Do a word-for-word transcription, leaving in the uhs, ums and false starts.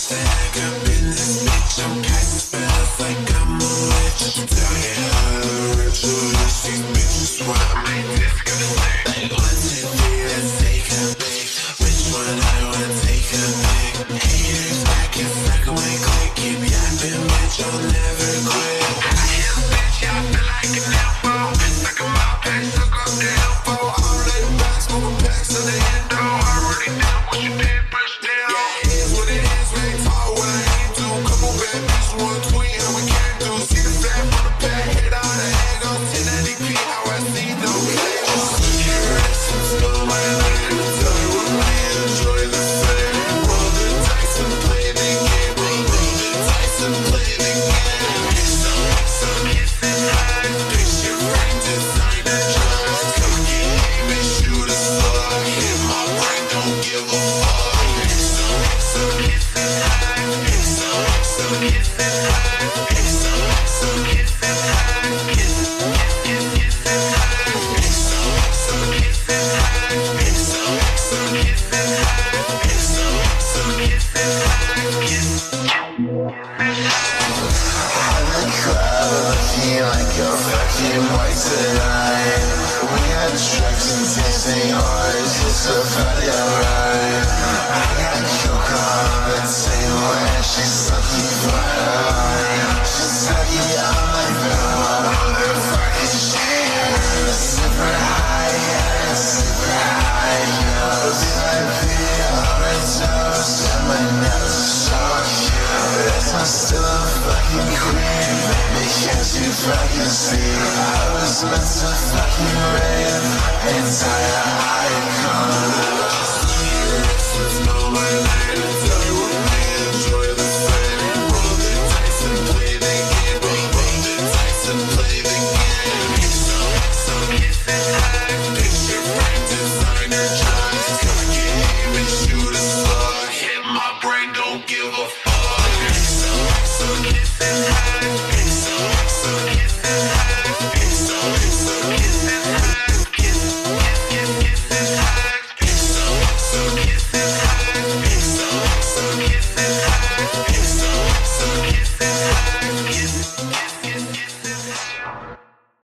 Like I've been this bitch, I'm casting spells like I'm a witch. Tell you how to ritualist these bitches want me. This gonna say, like one, two, three, let's take a pic. Which one I wanna take a pic? Haters, I can suck away quick. Keep yapping, bitch, I'll never quit. I am a bitch, yeah, I feel like an elbow. Like a mouthpiece, suck up the elbow. All in the back, smoking packs to the endo. I already know what you did, push down. Yeah, it is what it is, we ain't talk what I ain't do. Couple bad bitches, one tweet, how we can't do. See the fat from the back, hit all the egg on ten ninety p, how I see no cable. Get rest and slow my lane. Tell you what we enjoy the fame. Roll the dice and play the game. Roll the dice and play the game. So, so kiss and hide. Picture frame design and drugs. Come get aim and shoot a slug. Hit my brain, don't give a fuck. So, so kiss and hide. So, so kiss and hide. So, so kiss and hide. Kiss, kiss, kiss, kiss and hide. So, so kiss and hide. So, so kiss and hide. So, so kiss and hide. Kiss, kiss and hide. I'm the crowd looking like a fucking white tonight. We got trucks and tasting ours, it's a party alright. I got coke on the table and she's sucking fire. She's sucking on my bell, motherfucking shit. Super high, yeah, super high, yo. V I P on her toes, and my nose is so cute. I'm still a fucking queen, baby, can't you fucking see? I was meant to fucking rave, entire icon.